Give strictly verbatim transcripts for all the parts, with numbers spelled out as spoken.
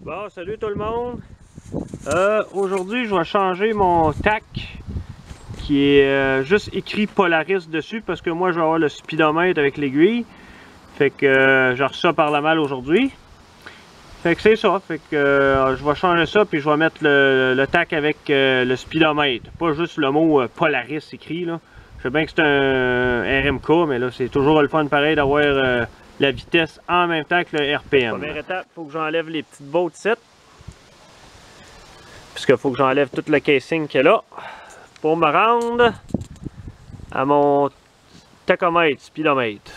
Bon, salut tout le monde! Euh, Aujourd'hui, je vais changer mon tac qui est euh, juste écrit Polaris dessus parce que moi je vais avoir le speedomètre avec l'aiguille. Fait que euh, j'ai reçu ça par la malle aujourd'hui. Fait que c'est ça. Fait que euh, je vais changer ça puis je vais mettre le, le tac avec euh, le speedomètre. Pas juste le mot euh, Polaris écrit là. Je sais bien que c'est un R M K, mais là c'est toujours le fun pareil d'avoir euh, la vitesse en même temps que le R P M. Première étape, il faut que j'enlève les petites bottes ici. Puisqu'il faut que j'enlève tout le casing qu'il y a là. Pour me rendre à mon tachomètre, speedomètre.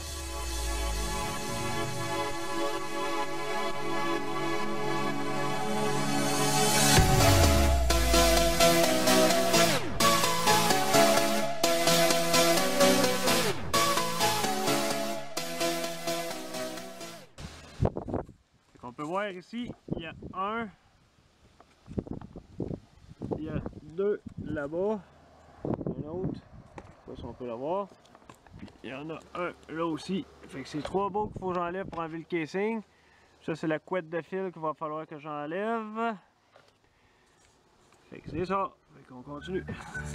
On peut voir ici, il y a un, il y a deux là-bas, un autre, je sais pas si on peut le voir, il y en a un là aussi, fait que c'est trois bouts qu'il faut que j'enlève pour enlever le casing. Ça c'est la couette de fil qu'il va falloir que j'enlève. Fait que c'est ça, fait qu'on continue.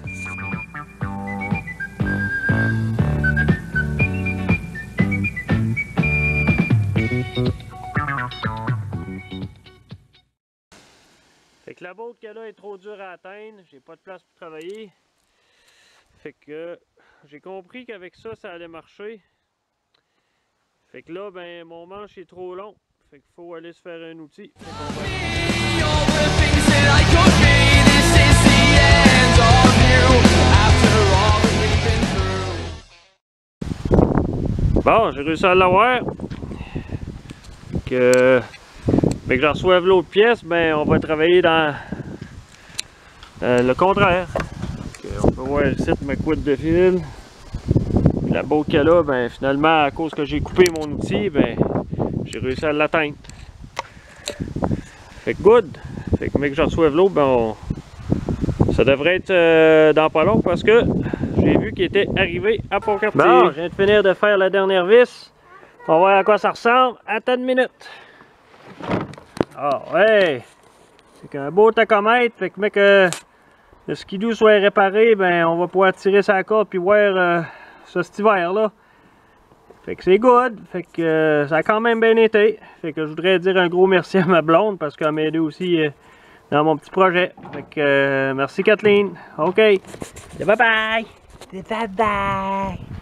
Fait que la botte qu'elle a est trop dure à atteindre, j'ai pas de place pour travailler. Fait que j'ai compris qu'avec ça, ça allait marcher. Fait que là, ben mon manche est trop long. Fait qu'il faut aller se faire un outil. Bon, j'ai réussi à l'avoir. Que Mais que je reçoive l'autre pièce, ben on va travailler dans euh, le contraire. Donc, on peut voir ici ma couette de fil. La botte qu'elle a, ben finalement à cause que j'ai coupé mon outil, ben j'ai réussi à l'atteindre. Fait que good. Fait que mais que je reçoive l'autre, ben on... ça devrait être euh, dans pas long parce que j'ai vu qu'il était arrivé à Pont-Cartier. Bon, je viens de finir de faire la dernière vis. On va voir à quoi ça ressemble. Attends une minute. Ah ouais! C'est qu'un beau tachomètre, fait que mec que le skidoo soit réparé, ben on va pouvoir tirer sa corde puis voir euh, ça cet hiver là. Fait que c'est good, fait que euh, ça a quand même bien été. Fait que je voudrais dire un gros merci à ma blonde parce qu'elle m'a aidé aussi euh, dans mon petit projet. Fait que euh, merci Kathleen. Ok. Bye bye! Bye bye!